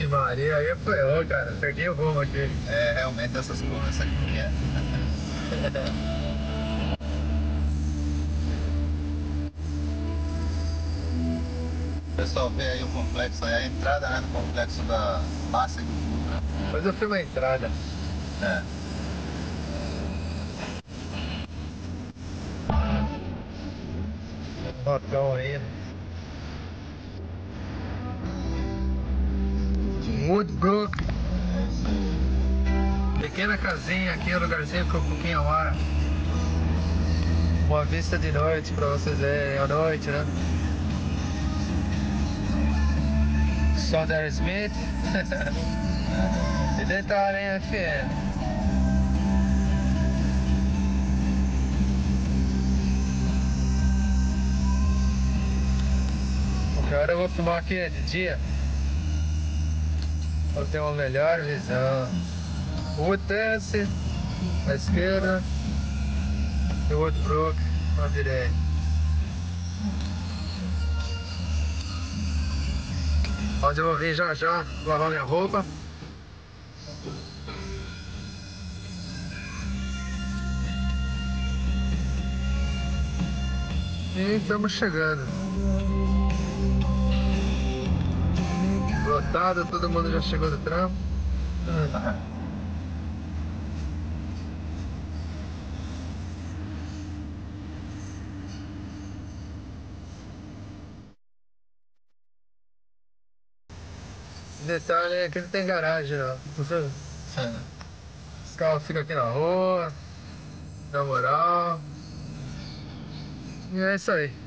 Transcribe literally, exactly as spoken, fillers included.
Maria, aí foi ó, cara, perdi o rumo aqui. É, realmente essas curvas, essa aqui é. O pessoal vê aí o complexo, aí a entrada, né, do complexo da Massa e do Futra. Depois eu filmo a entrada. É. Botão aí. Woodbrook. Pequena casinha aqui, um lugarzinho com um pouquinho ao ar. Uma vista de noite pra vocês verem, à noite, né? Só da Smith. E detalhe, hein, F M. Agora eu vou filmar aqui de dia. Vou ter uma melhor visão. Woodbrook à esquerda e Woodbrook à direita. Onde eu vou vir já já lavar minha roupa. E estamos chegando. Lotado, todo mundo já chegou do trampo. Detalhe é que não tem garagem não. Os carros ficam aqui na rua, na moral. E é isso aí.